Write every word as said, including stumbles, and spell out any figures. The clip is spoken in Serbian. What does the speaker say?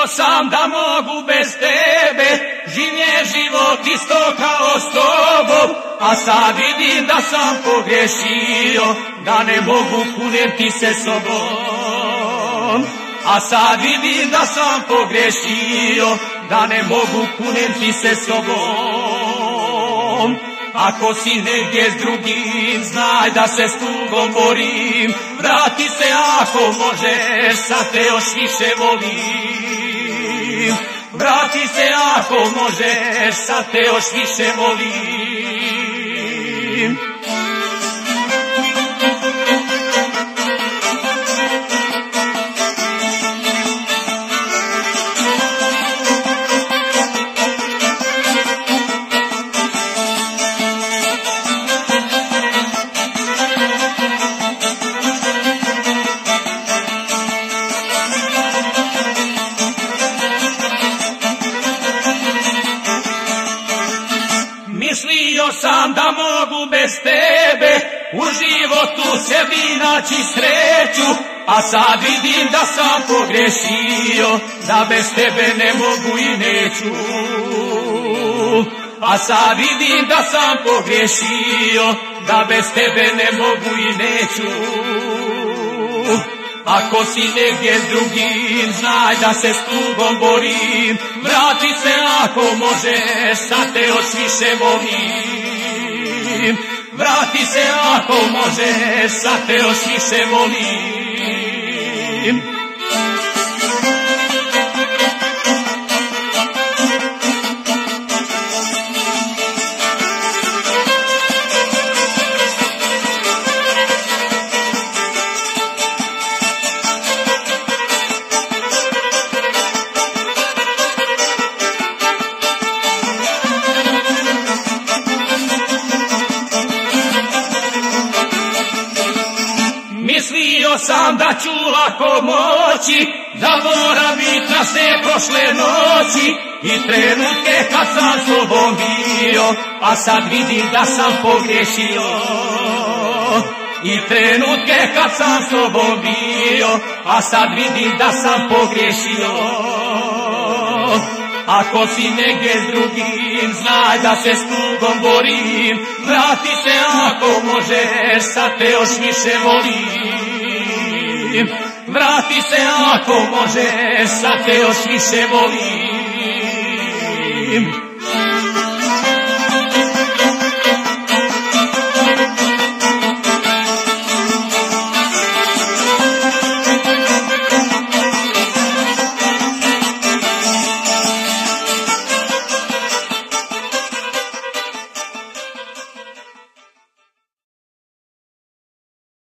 Mislio sam da mogu bez tebe, živje život isto kao s tobom, a sad vidim da sam pogrešio, da ne mogu kuneti se sobom. A sad vidim da sam pogrešio, da ne mogu kuneti se sobom. Ako si negdje s drugim, znaj da se s tugom borim, vrati se ako možeš, sad te još više volim. Vrati se ako možeš, sad te još više volim. Mislio sam da mogu bez tebe u životu sebi naći sreću, a sad vidim da sam pogrešio, da bez tebe ne mogu i neću. A sad vidim da sam pogrešio, da bez tebe ne mogu i neću. Ako si negdje s drugim, znaj da se s tugom borim, vrati se ako možeš, sad te još više volim. Vrati se ako možeš, sad te još više volim. Mislio sam da ću lako moći zaboravit na sve prošle noći i trenutke kad sam s tobom bio, a sad vidim da sam pogrešio. I trenutke kad sam s tobom bio, a sad vidim da sam pogrešio. Ako si negdje s drugim, znaj da se s tugom borim, vrati se ako možeš, sad te još više volim. Vrati se ako možeš, sad te još više volim.